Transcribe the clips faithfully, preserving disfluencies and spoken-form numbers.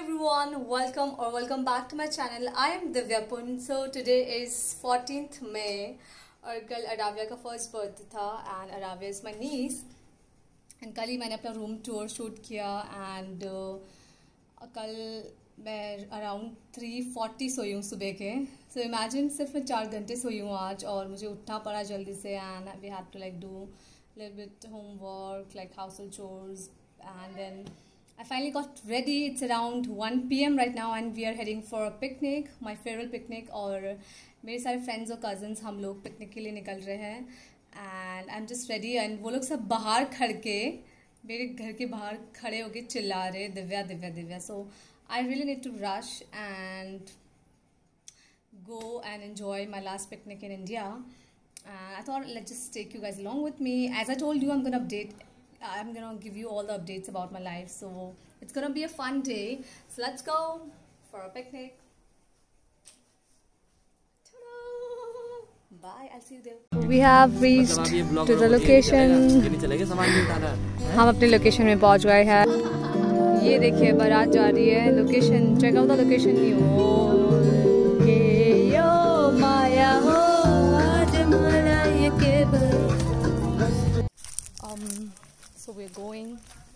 everyone, welcome or welcome back to my channel. I am Divya Pun. So today is fourteenth May और कल अराविया का first birthday था and Aravia is my niece and कल ही मैंने अपना रूम टूर शूट किया एंड uh, कल मैं अराउंड थ्री फोर्टी सोई हूँ सुबह के. सो इमेजिन सिर्फ मैं चार घंटे सोई हूँ आज और मुझे उठना पड़ा जल्दी से and we had to like do little bit homework like household chores and then I finally got ready. It's around one p m right now and we are heading for a picnic, my farewell picnic. और मेरे सारे friends और cousins हम लोग picnic के लिए निकल रहे हैं and I'm just ready and वो लोग सब बाहर खड़ के मेरे घर के बाहर खड़े होके चिल्ला रहे Divya Divya Divya. So I really need to rush and go and enjoy my last picnic in India. And I thought let's just take you guys along with me. As I told you, I'm gonna update I'm gonna give you all the updates about my life, so it's gonna be a fun day. So let's go for a picnic. Ta-da! Bye, I'll see you there. We have reached to the location. हम अपने location में पहुंच गए हैं. ये देखिए बारात जा रही है. Location check out the location. यो यो माया हो आज माया ये केवल. um So we're going.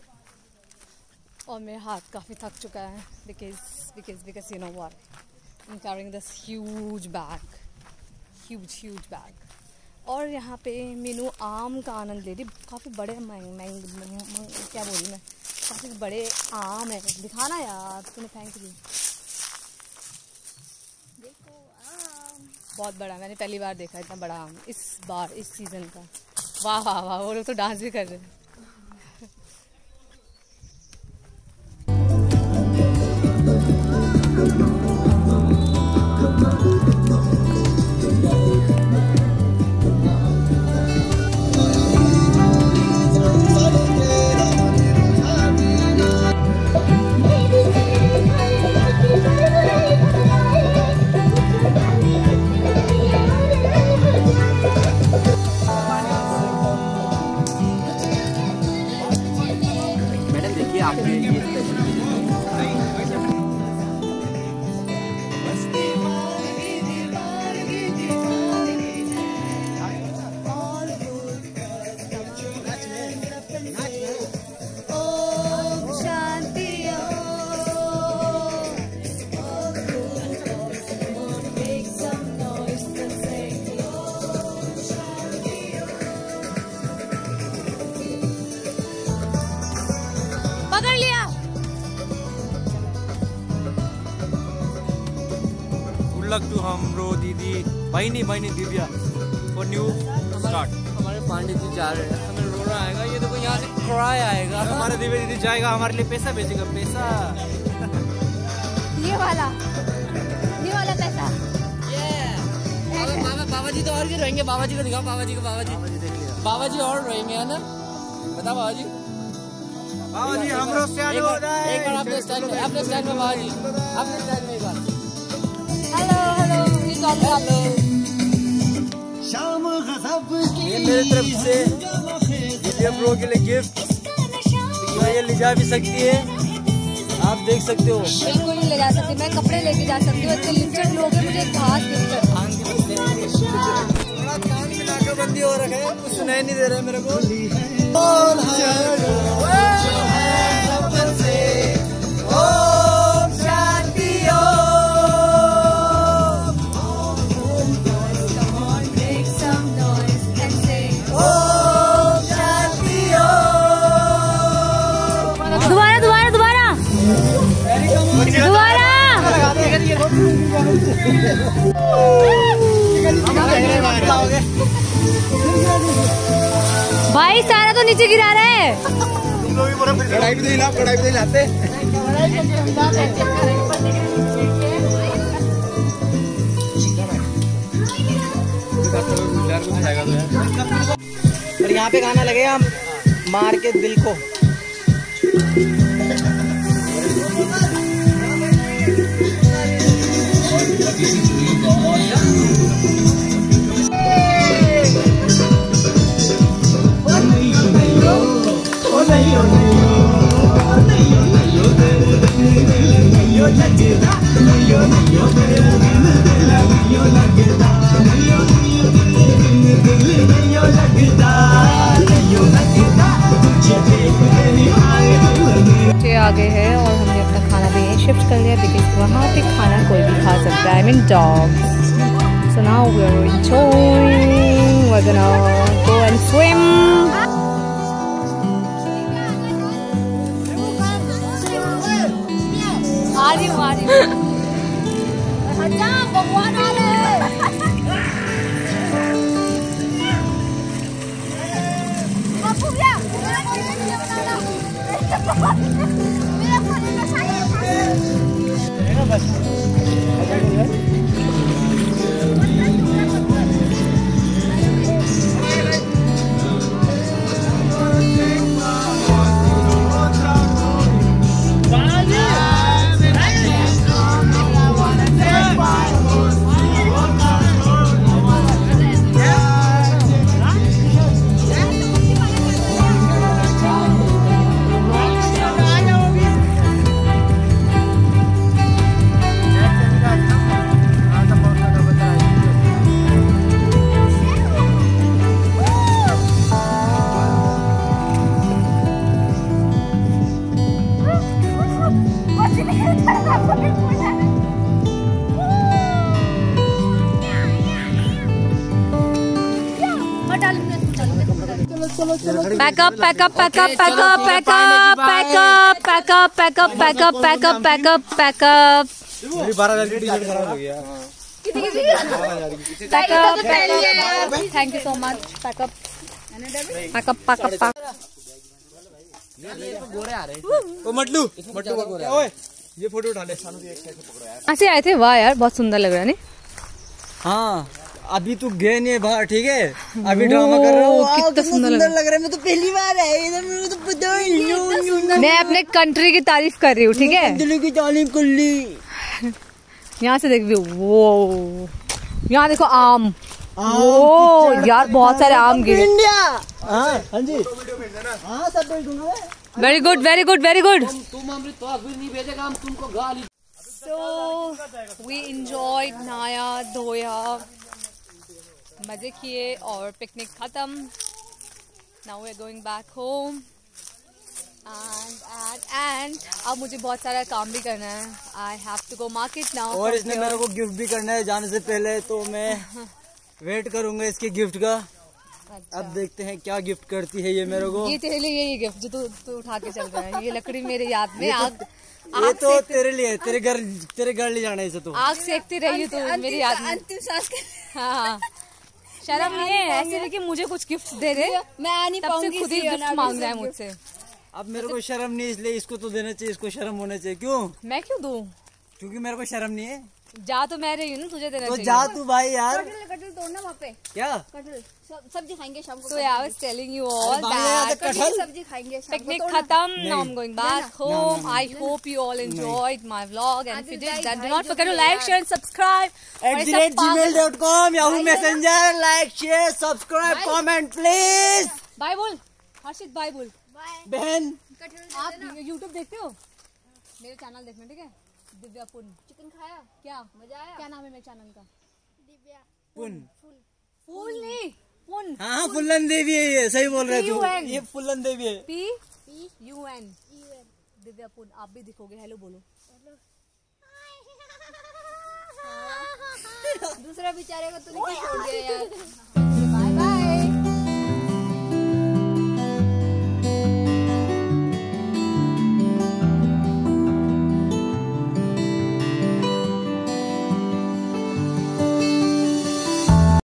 और मेरा हाथ काफ़ी थक चुका है because because because you know what, I'm carrying this huge bag, huge huge bag. और यहाँ पे मीनू आम का आनंद ले रही. काफ़ी बड़े मैंग मैंग क्या बोली मैं काफ़ी बड़े आम है. दिखाना यार तूने फेंक दी. देखो आम बहुत बड़ा. मैंने पहली बार देखा इतना बड़ा आम इस बार इस सीज़न का. वाह वाह वाह. वो लोग तो डांस भी कर रहे हैं. पकड़ लिया. गुड लक टू हमरो दीदी बहनी बहनी दिव्या फॉर न्यू स्टार्ट. हमारे पांडे जी जा रहे हैं. हमें रोना आएगा. ये देखो यहाँ से क्राई आएगा. हमारे दिव्या दीदी जाएगा हमारे लिए पैसा भेजेगा. पैसा ये वाला ये वाला पैसा. ये बाबा बाबा जी तो और भी रहेंगे. बाबा जी को दिखाओ. बाबा जी को. बाबा जी बाबा जी और रहेंगे है ना. बताओ बाबा जी. बाबा जी हमरो स्टाइल हो जाए. एक बार अपने स्टाइल में अपने स्टाइल में बाबा जी अपने स्टाइल में एक बार. Hello hello hello. ये मेरे तरफ से दिव्या ब्रो के लिए गिफ्ट. ये ले जा भी सकती है. आप देख सकते हो. बिल्कुल नहीं ले जा सकती. मैं कपड़े लेके जा सकती हूँ. इतने लिमिटेड लोग हैं. मुझे घास गिफ्ट कर. थोड़ा कान में नाकाबंदी हो रखा है. कुछ सुनाई नहीं दे रहा है मेरे को. दोबारा दोबारा दोबारा दोबारा. भाई सारा तो नीचे गिरा रहा है. कढ़ाई भी हिला कढ़ाई भी हिलाते. और यहाँ पे गाना लगेगा मार के दिल को. Oh, आ गए हैं और हमने अपना खाना भी यहीं शिफ्ट कर लिया बिकॉज वहाँ पे खाना कोई भी खा सकता है, I mean dogs. So now we are enjoying, we are gonna go and swim. आ रही हूँ, आ रही हूँ। भगवान आ रहे Pack up, pack up, pack up, pack up, pack up, pack up, pack up, pack up, pack up, pack up, pack up, pack up. मेरी बारह हजार की टी-शर्ट खराब हो गया। Pack up, pack up. Thank you so much. Pack up, pack up, pack up, pack up. गोरे आ रहे। ओ मटलू, मटलू का गोरे। ओए, ये फोटो उठा ले। ऐसे आए थे, वाह यार बहुत सुंदर लग रहा है नहीं? हाँ, अभी तू गए नहीं बाहर, ठीक है? अभी ड्रामा कर रहा हूँ। कितना सुंदर लग लग रहा है। मैं तो पहली बार है इधर, मेरे को तो पता ही नहीं। मैं अपने कंट्री की तारीफ कर रही हूँ, ठीक है? दिल्ली की तारीफ कर ली। यहाँ से देख व्यू, वो यहाँ देखो आम, वो यार बहुत सारे आम गिरे। हाँ हाँ जी, हाँ सब भेज दूंगा। Very good, very good, very good. तुम अमृत तो अभी नहीं भेजेगा, हम तुमको गाली। So we enjoyed नहाया धोया, मजे किए और पिकनिक खत्म। Now we're going back home and and and अब मुझे बहुत सारा काम भी करना है। I have to go market now। और इसने मेरे को गिफ्ट भी करना है जाने से पहले, तो मैं वेट करूंगा इसके गिफ्ट का। अच्छा। अब देखते हैं क्या गिफ्ट करती है ये मेरे को। ये तेरे लिए यही गिफ्ट जो तू तू उठा के चल रहा है, ये लकड़ी मेरे याद में आग ये तो तेरे लिए, तेरे घर तेरे घर ले जाना है इसे। तो आग सेकती रही तू मेरी याद में। अंतिम सांस। हाँ हाँ, शर्म नहीं है ऐसे नहीं कि मुझे कुछ गिफ्ट दे दे, मैं आ नहीं तब से खुद ही गिफ्ट मांग रहा है मुझसे। अब मेरे को शर्म नहीं, इसलिए इसको तो देना चाहिए, इसको शर्म होना चाहिए। क्यों? मैं क्यों दूं? क्योंकि मेरे को शर्म नहीं है। जा तो मैं रही हूँ ना, तुझे देना तो चाहिए। जा तू भाई यार। कटहल कटहल तोड़ना वहाँ पे। क्या कटहल सब्जी खाएंगे शाम को। So yeah, I was telling you all भाई यार, that कटहल सब्जी खाएंगे शाम को। picnic khatam. Now I'm going back home. I hope you all enjoyed my vlog, and if you did, then do not forget to like, share, and subscribe. at the rate gmail dot com Yahoo Messenger, like, share, subscribe, comment please। Bye बोल, हर्षित bye बोल। बहन आप YouTube देखते हो? मेरे channel देखना, ठीक है? दिव्या पुन। चिकन खाया? क्या मजा आया? क्या नाम है मेरे चैनल का? दिव्या पुन। फूल नहीं, पुन। हाँ फुल्लन देवी है ये, सही बोल रहे P U N। तू। ये फुल्लन देवी है। P U N दिव्या पुन। आप भी दिखोगे, हेलो बोलो। दूसरा बेचारे को तूने क्यों छोड़ दिया यार?